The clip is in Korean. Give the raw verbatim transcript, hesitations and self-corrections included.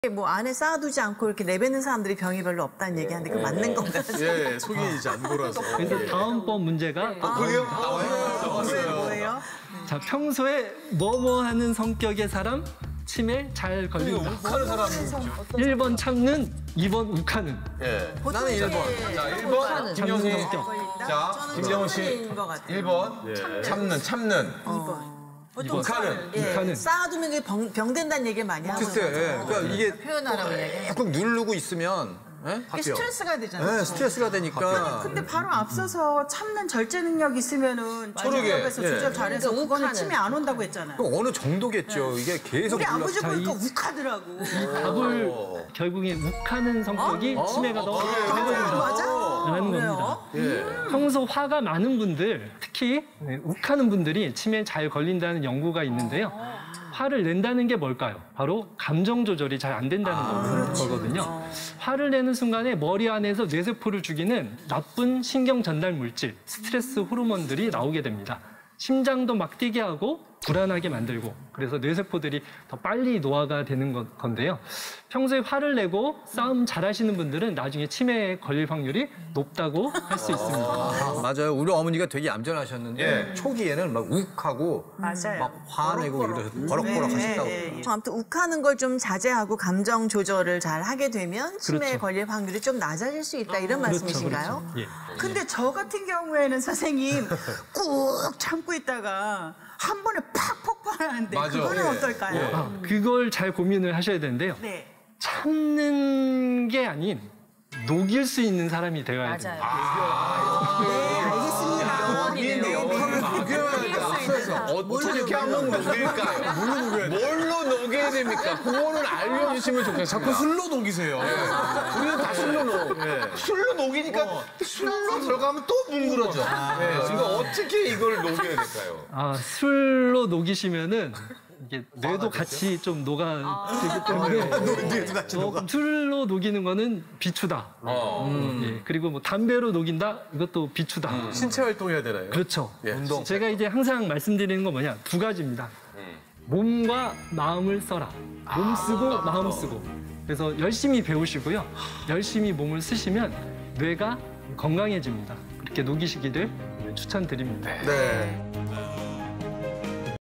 뭐 안에 쌓아두지 않고 이렇게 내뱉는 사람들이 병이 별로 없다는 얘기하는데 그거 맞는 건가요? 예, 속이 이제 안 돌아서. 그래서 다음번 문제가 아, 그래요? 나와요. 뭐예요? 자, 평소에 뭐뭐 하는 성격의 사람 치매 잘 걸린다. 욱하는 사람. 일 번 참는, 이 번 욱하는. 예. 나는 일 번. 자, 일 번 김영희. 참는 성격. 자, 김정은 씨. 일 번 참는, 참는. 이 번. 욱하는. 예, 욱하는. 쌓아두면 이게 병, 병된다는 얘기 많이 하거든요. 글쎄, 예. 그러니까 이게 표현하라고 얘기해요. 꾹 누르고 있으면 예? 이게 스트레스가 되잖아요. 네, 스트레스가 되니까. 근데 바로 앞서서 참는 절제 능력 있으면은 그러게. 조절력에서 예. 조절 잘해서 그러니까 그거는 욱하는. 치매 안 온다고 했잖아요. 그 어느 정도겠죠. 이게 계속 우리 눌러- 아버지 자, 보니까 이- 욱하더라고. 답을 결국에 욱하는 성격이 치매가 더 잘 걸린다. 맞아? 라는 겁니다. 평소 화가 많은 분들, 특히 네, 욱하는 분들이 치매에 잘 걸린다는 연구가 있는데요. 화를 낸다는 게 뭘까요? 바로 감정 조절이 잘 안 된다는 거거든요. 화를 내는 순간에 머리 안에서 뇌세포를 죽이는 나쁜 신경 전달 물질, 스트레스 호르몬들이 나오게 됩니다. 심장도 막 뛰게 하고 불안하게 만들고, 그래서 뇌세포들이 더 빨리 노화가 되는 건- 건데요. 평소에 화를 내고 싸움 잘하시는 분들은 나중에 치매에 걸릴 확률이 높다고 할 수 있습니다. 아, 맞아요. 우리 어머니가 되게 얌전하셨는데 예. 초기에는 막 욱하고 맞아요. 막 화내고 이러셔서 버럭버럭 하신다고. 예, 아무튼 욱하는 걸 좀 자제하고 감정 조절을 잘 하게 되면 치매에 그렇죠. 걸릴 확률이 좀 낮아질 수 있다 이런 말씀이신가요? 그렇죠. 예. 근데 저 같은 경우에는 선생님 꾹 참고 있다가 한 번에 팍 폭발하는데 맞아. 그거는 예. 어떨까요? 아, 그걸 잘 고민을 하셔야 되는데요. 네. 참는 게 아닌 녹일 수 있는 사람이 되어야 돼요. 네, 알겠습니다. 어떻게 하면 녹일까요? 뭘로 녹여야 됩니까? 그거는 알려주시면 좋겠어요. 자꾸 술로 녹이세요. 우리는 다 술로 녹. 술로 녹이니까 술로 들어가면 또 뭉그러져. 네, 지금 어떻게 이걸 녹여야 될까요? 아, 술로 녹이시면은 이게 뇌도 같이 좀 녹아들기 때문에 조금 술로 녹이는 거는 비추다. 음, 예. 그리고 뭐 담배로 녹인다? 이것도 비추다. 신체 활동해야 되나요? 그렇죠. 예. 운동. 제가 이제 항상 말씀드리는 건 뭐냐? 두 가지입니다. 몸과 마음을 써라. 몸 쓰고 마음 쓰고. 그래서 열심히 배우시고요. 열심히 몸을 쓰시면 뇌가 건강해집니다. 그렇게 녹이시기를 추천드립니다. 네.